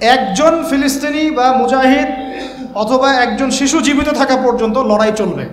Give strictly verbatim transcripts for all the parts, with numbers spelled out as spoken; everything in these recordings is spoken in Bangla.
একজন ফিলিস্তিনি বা মুজাহিদ অথবা একজন শিশু জীবিত থাকা পর্যন্ত লড়াই চলবে।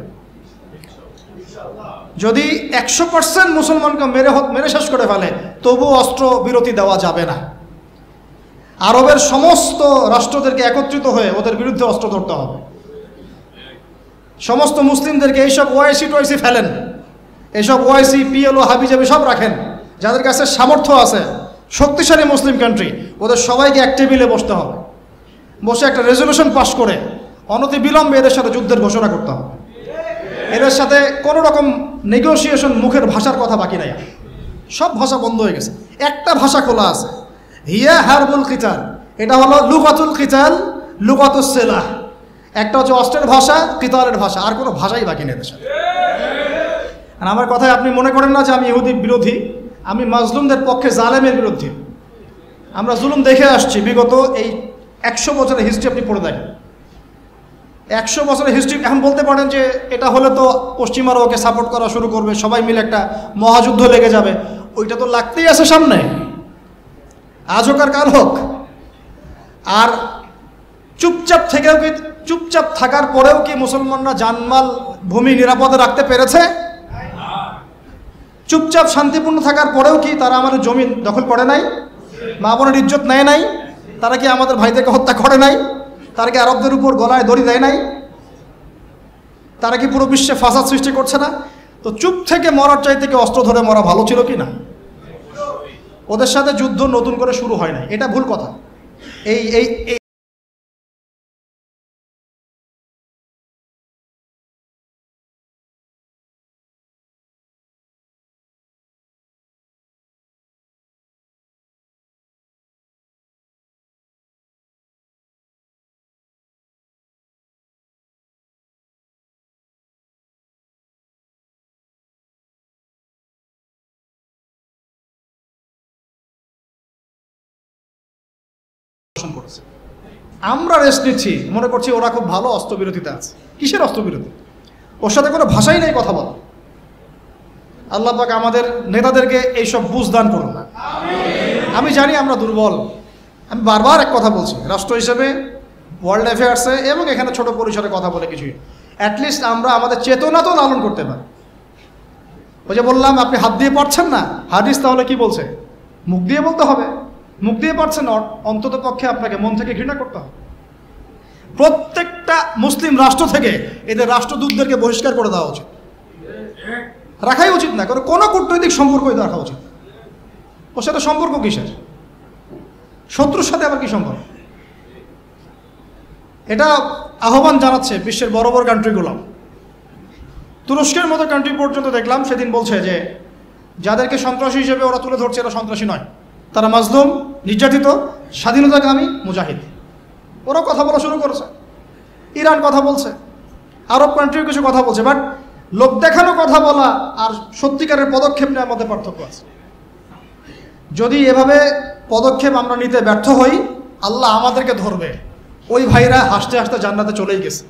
যদি একশো পার্সেন্ট মুসলমানকে মেরে মেরে শেষ করে ফেলে তবু অস্ত্র বিরতি দেওয়া যাবে না। আরবের সমস্ত রাষ্ট্রদেরকে একত্রিত হয়ে ওদের বিরুদ্ধে অস্ত্র ধরতে হবে। সমস্ত মুসলিমদেরকে এইসব ওআইসি টোয়াইসি ফেলেন, এইসব ওআইসি পিএলও হাবিজাবি সব রাখেন, যাদের কাছে সামর্থ্য আছে, শক্তিশালী মুসলিম কান্ট্রি, ওদের সবাইকে এক টেবিলে বসতে হবে, বসে একটা রেজলিউশন পাস করে অনতি বিলম্বে এদের সাথে যুদ্ধের ঘোষণা করতে হবে। এদের সাথে কোনো রকম নেগোসিয়েশন, মুখের ভাষার কথা বাকি নাই, সব ভাষা বন্ধ হয়ে গেছে। একটা ভাষা খোলা আছে, হিয়া হারবুল কিতাল, এটা হলো লুগাতুল কিতাল, লুগাতুস সিলাহ। একটা হচ্ছে অস্ত্রের ভাষা, কিতালের ভাষা, আর কোনো ভাষাই বাকি নেই এদের সাথে। আর আমার কথায় আপনি মনে করেন না যে আমি ইহুদি বিরোধী, আমি মাজলুমদের পক্ষে, জালেমের বিরুদ্ধে। আমরা জুলুম দেখে আসছি বিগত এই একশো বছরের হিস্ট্রি আপনি পড়ে দেখেন। একশো বছরের হিস্ট্রি, এখন বলতে পারেন যে এটা হলে তো পশ্চিমারা ওকে সাপোর্ট করা শুরু করবে, সবাই মিলে একটা মহাযুদ্ধ লেগে যাবে। ওইটা তো লাগতেই আছে সামনে, আজ হোক আর কাল হোক। আর চুপচাপ থেকেও কি, চুপচাপ থাকার পরেও কি মুসলমানরা জানমাল ভূমি নিরাপদে রাখতে পেরেছে? চুপচাপ শান্তিপূর্ণ থাকার পরেও কি তারা আমাদের জমি দখল করে নাই? মা বোনের ইজ্জত নেয় নাই? তারা কি আমাদের ভাইদেরকে হত্যা করে নাই? তারা কি আরবদের উপর গলায় দড়ি দেয় নাই? তারা কি পুরো বিশ্বে ফাসাদ সৃষ্টি করছে না? তো চুপ থেকে মরার চাইতে কি অস্ত্র ধরে মরা ভালো ছিল কি না? ওদের সাথে যুদ্ধ নতুন করে শুরু হয় নাই, এটা ভুল কথা। এই এই করেছে। আমরা রেস্ট নিচ্ছি, মনে করছি ওরা খুব ভালো অস্ত্রবিরতিতে আছে। কিসের অস্ত্রবিরতি? ওর সাথে কোনো ভাষাই নেই কথা বলা। আল্লাহ পাক আমাদের নেতাদেরকে এইসব বুঝ দান করুন না। আমি জানি আমরা দুর্বল, আমি বারবার এক কথা বলছি, রাষ্ট্র হিসেবে, ওয়ার্ল্ড অ্যাফেয়ার্সে এবং এখানে ছোট পরিসরে কথা বলে কিছুই, অ্যাটলিস্ট আমরা আমাদের চেতনা তো লালন করতে পারি। ওই যে বললাম আপনি হাত দিয়ে পারছেন না, হাদিস তাহলে কি বলছে? মুখ দিয়ে বলতে হবে। মুখ দিয়ে পারছেন না, অন্তত পক্ষে আপনাকে মন থেকে ঘৃণা করতে হবে। প্রত্যেকটা মুসলিম রাষ্ট্র থেকে এদের রাষ্ট্রদূতদেরকে বহিষ্কার করে দেওয়া উচিত, রাখাই উচিত না, কারণ কোনো কূটনৈতিক সম্পর্ক রাখা উচিত। ওর সাথে সম্পর্ক কিসের? শত্রুর সাথে আবার কি সম্পর্ক? এটা আহ্বান জানাচ্ছে বিশ্বের বড় বড় কান্ট্রিগুলো। তুরস্কের মতো কান্ট্রি পর্যন্ত দেখলাম সেদিন বলছে যে যাদেরকে সন্ত্রাসী হিসেবে ওরা তুলে ধরছে এরা সন্ত্রাসী নয়, তারা মাজলুম, নির্যাতিত, স্বাধীনতাকামী মুজাহিদ। ওরাও কথা বলা শুরু করেছে। ইরান কথা বলছে, আরব কান্ট্রিও কিছু কথা বলছে। বাট লোক দেখানো কথা বলা আর সত্যিকারের পদক্ষেপ নেওয়ার মধ্যে পার্থক্য আছে। যদি এভাবে পদক্ষেপ আমরা নিতে ব্যর্থ হই, আল্লাহ আমাদেরকে ধরবে। ওই ভাইরা হাসতে হাসতে জান্নাতে চলেই গেছে,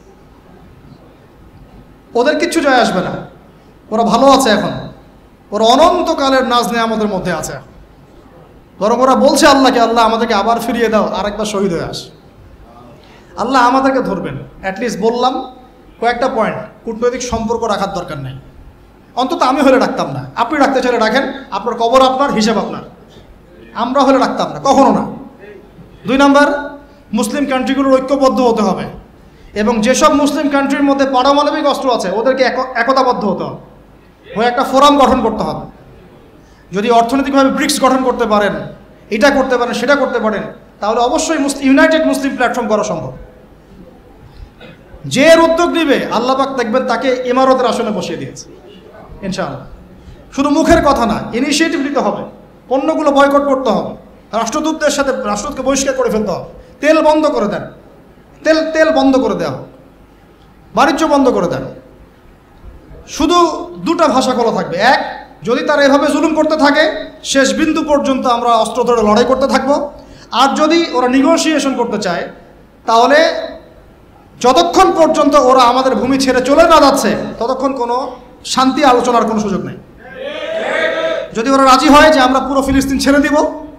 ওদের কিচ্ছু যায় আসবে না, ওরা ভালো আছে এখন, ওরা অনন্তকালের নাজ নেয়ামতের মধ্যে আছে। বরং ওরা বলছে আল্লাহকে, আল্লাহ আমাদেরকে আবার ফিরিয়ে দাও, আর একবার শহীদ হয়ে আস। আল্লাহ আমাদেরকে ধরবেন। অ্যাটলিস্ট বললাম কয়েকটা পয়েন্ট, কূটনৈতিক সম্পর্ক রাখার দরকার নেই, অন্তত আমি হলে রাখতাম না। আপনি রাখতে চাইলে রাখেন, আপনার কবর আপনার, হিসাব আপনার। আমরা হলে রাখতাম না, কখনো না। দুই নাম্বার, মুসলিম কান্ট্রিগুলোর ঐক্যবদ্ধ হতে হবে, এবং যেসব মুসলিম কান্ট্রির মধ্যে পারমাণবিক অস্ত্র আছে ওদেরকে একতাবদ্ধ হতে হবে, হয়ে একটা ফোরাম গঠন করতে হবে। যদি অর্থনৈতিকভাবে ব্রিক্স গঠন করতে পারেন, এটা করতে পারেন, সেটা করতে পারেন, তাহলে অবশ্যই ইউনাইটেড মুসলিম প্ল্যাটফর্ম করা সম্ভব। যে এর উদ্যোগ নিবে আল্লাহ পাক দেখবেন তাকে ইমারতের আসনে বসিয়ে দিয়েছে ইনশাআল্লাহ। শুধু মুখের কথা না, ইনিশিয়েটিভ নিতে হবে, পণ্যগুলো বয়কট করতে হবে, রাষ্ট্রদূতদের সাথে রাষ্ট্রদূতকে বহিষ্কার করে ফেলতে হবে, তেল বন্ধ করে দেন, তেল তেল বন্ধ করে দেওয়া, বাণিজ্য বন্ধ করে দেন। শুধু দুটা ভাষা খোলা থাকবে। এক, যদি তারা এভাবে জুলুম করতে থাকে শেষ বিন্দু পর্যন্ত আমরা অস্ত্র ধরে লড়াই করতে থাকবো। আর যদি ওরা নিগোসিয়েশন করতে চায় তাহলে যতক্ষণ পর্যন্ত ওরা আমাদের ভূমি ছেড়ে চলে না যাচ্ছে ততক্ষণ কোনো শান্তি আলোচনার কোনো সুযোগ নেই। যদি ওরা রাজি হয় যে আমরা পুরো ফিলিস্তিন ছেড়ে দিব,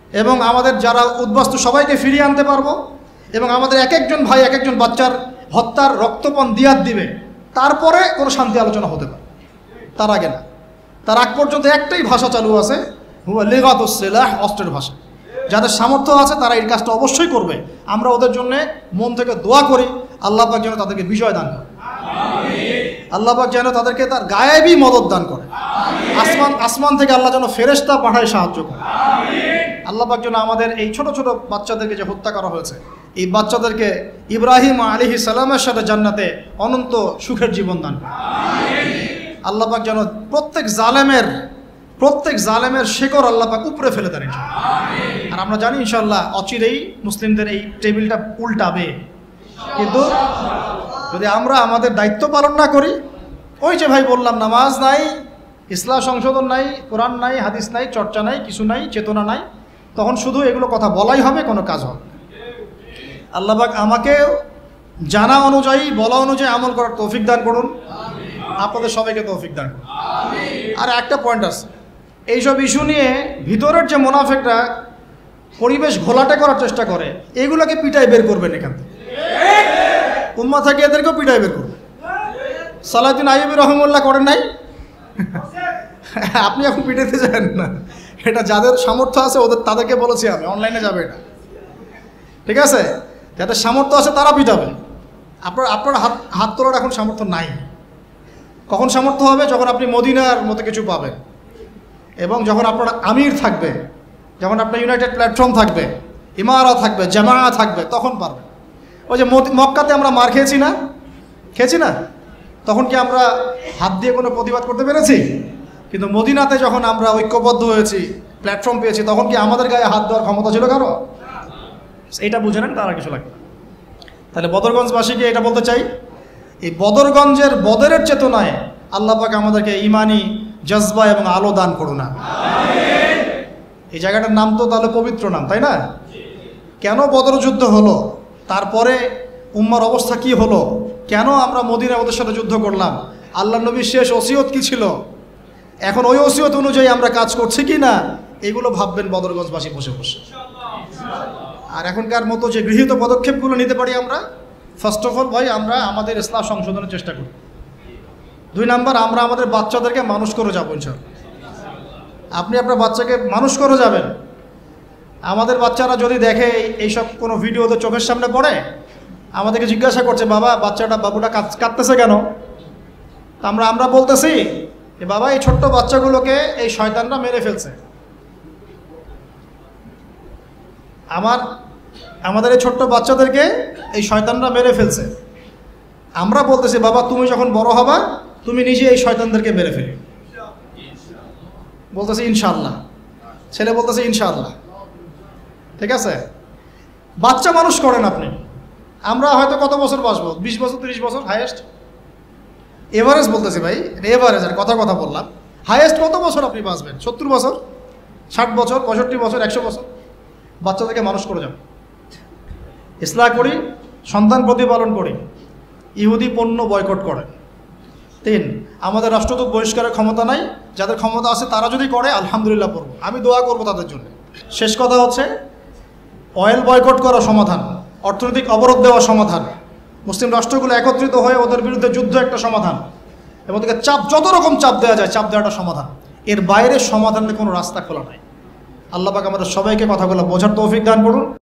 এবং আমাদের যারা উদ্বাস্তু সবাইকে ফিরিয়ে আনতে পারবো, এবং আমাদের এক একজন ভাই এক একজন বাচ্চার হত্যার রক্তপণ দিয়াত দিবে, তারপরে কোনো শান্তি আলোচনা হতে পারে, তার আগে না। তার আগ পর্যন্ত একটাই ভাষা চালু আছে, হুয়া লিগাতুস সিলাহ, অস্ত্রের ভাষা। যাদের সামর্থ্য আছে তারা এই কাজটা অবশ্যই করবে। আমরা ওদের জন্য মন থেকে দোয়া করি, আল্লাহ পাক যেন তাদেরকে বিজয় দান করে, আল্লাহ পাক যেন তাদেরকে তার গায়েবী মদত দান করে, আসমান আসমান থেকে আল্লাহ যেন ফেরেশতা পাঠায় সাহায্য করে। আল্লাহ পাক যেন আমাদের এই ছোট ছোট বাচ্চাদেরকে যে হত্যা করা হয়েছে, এই বাচ্চাদেরকে ইব্রাহিম আলাইহিস সালামের সাথে জান্নাতে অনন্ত সুখের জীবন দান করে। আল্লাহ পাক যেন প্রত্যেক জালেমের প্রত্যেক জালেমের শেকড় আল্লাহ পাক উপরে ফেলে দেন ইনশাআল্লাহ। আর আমরা জানি ইনশাআল্লাহ অচিরেই মুসলিমদের এই টেবিলটা উল্টাবে, কিন্তু যদি আমরা আমাদের দায়িত্ব পালন না করি, ওই যে ভাই বললাম, নামাজ নাই, ইসলাম সংশোধন নাই, কোরআন নাই, হাদিস নাই, চর্চা নাই, কিছু নাই, চেতনা নাই, তখন শুধু এগুলো কথা বলাই হবে, কোনো কাজ হবে। আল্লাহ পাক আমাকে জানা অনুযায়ী, বলা অনুযায়ী আমল করার তৌফিক দান করুন, আপনাদের সবাইকে তৌফিক দান করুন। আর একটা পয়েন্ট আছে, এইসব ইস্যু নিয়ে ভিতরের যে মুনাফিকরা পরিবেশ ঘোলাটে করার চেষ্টা করে, এগুলোকে পিটাই বের করবেন এখান থেকে, উম্মাহ থেকে এদেরকেও পিটাই বের করবেন। সালাউদ্দিন আইয়ুবী রহমুল্লাহ করেন নাই? আপনি এখন পিটাইতে যাবেন না, এটা যাদের সামর্থ্য আছে ওদের তাদেরকে বলেছি আমি, অনলাইনে যাবে এটা, ঠিক আছে? যাদের সামর্থ্য আছে তারা পিটাবে। আপনার আপনার হাত হাত তোলার এখন সামর্থ্য নাই। কখন সামর্থ্য হবে? যখন আপনি মদিনার মতো কিছু পাবেন, এবং যখন আপনার আমির থাকবে, যখন আপনার ইউনাইটেড প্ল্যাটফর্ম থাকবে, ইমারা থাকবে, জামা থাকবে, তখন পারবেন। ওই যে মক্কাতে আমরা মার খেয়েছি না, খেয়েছি না, তখন কি আমরা হাত দিয়ে কোনো প্রতিবাদ করতে পেরেছি? কিন্তু মদিনাতে যখন আমরা ঐক্যবদ্ধ হয়েছি, প্ল্যাটফর্ম পেয়েছি, তখন কি আমাদের গায়ে হাত দেওয়ার ক্ষমতা ছিল কারো? এইটা বুঝে নেন, তার আর কিছু লাগবে না। তাহলে বদরগঞ্জবাসীকে এটা বলতে চাই, এই বদরগঞ্জের বদরের চেতনায় আল্লাহ পাক আমাদেরকে ইমানি জজবা এবং আলো দান করুন না। এই জায়গাটার নাম তো তাহলে পবিত্র নাম, তাই না? কেন বদর যুদ্ধ হলো, তারপরে উম্মার অবস্থা কি হলো, কেন আমরা মদিনা ওদের সাথে যুদ্ধ করলাম, আল্লাহ নবীর শেষ ওসিয়ত কি ছিল, এখন ওই ওসিয়ত অনুযায়ী আমরা কাজ করছি কি না, এগুলো ভাববেন বদরগঞ্জবাসী বসে বসে। আর এখনকার মতো যে গৃহীত পদক্ষেপগুলো নিতে পারি আমরা, ফার্স্ট অফ অল ভাই আমরা আমাদের ইসলাম সংশোধনের চেষ্টা করি। দুই নাম্বার, আমরা আমাদের বাচ্চাদেরকে মানুষ করে যাবো ইনশাআল্লাহ। আপনি আপনার বাচ্চাকে মানুষ করে যাবেন। আমাদের বাচ্চারা যদি দেখে এইসব কোনো ভিডিও ওদের চোখের সামনে পড়ে, আমাদেরকে জিজ্ঞাসা করছে, বাবা বাচ্চাটা বাবুটা কাঁদতেছে কেন? আমরা আমরা বলতেছি যে বাবা এই ছোট্ট বাচ্চাগুলোকে এই শয়তানরা মেরে ফেলছে। আমার আমাদের এই ছোট্ট বাচ্চাদেরকে এই শয়তানরা মেরে ফেলছে। আমরা বলতেছি বাবা তুমি যখন বড় হবা তুমি নিজে এই শয়তানদেরকে মেরে ফেলি। বলতেছি ইনশাআল্লাহ, ছেলে বলতেছে ইনশাআল্লাহ। ঠিক আছে, বাচ্চা মানুষ করেন আপনি। আমরা হয়তো কত বছর বাঁচবো, বিশ বছর তিরিশ বছর হাইয়েস্ট, এভারেজ বলতেছি ভাই, এভারেজ আর কথা কথা বললাম। হাইয়েস্ট কত বছর আপনি বাঁচবেন? সত্তর বছর, ষাট বছর, পঁয়ষট্টি বছর, একশো বছর। বাচ্চাদেরকে মানুষ করে যান, ইসলাম করি, সন্তান প্রতিপালন করি, ইহুদি পণ্য বয়কট করে। তিন, আমাদের রাষ্ট্রদূত বহিষ্কারের ক্ষমতা নাই, যাদের ক্ষমতা আছে তারা যদি করে আলহামদুলিল্লাহ পড়বো, আমি দোয়া করবো তাদের জন্য। শেষ কথা হচ্ছে অয়েল বয়কট করা সমাধান, অর্থনৈতিক অবরোধ দেওয়া সমাধান, মুসলিম রাষ্ট্রগুলো একত্রিত হয়ে ওদের বিরুদ্ধে যুদ্ধ একটা সমাধান, এবং ওদেরকে চাপ যত রকম চাপ দেওয়া যায় চাপ দেওয়াটা সমাধান। এর বাইরে সমাধানের কোনো রাস্তা খোলা নাই। আল্লাহ পাক আমাদের সবাইকে কথাগুলো বোঝার তৌফিক দান করুন।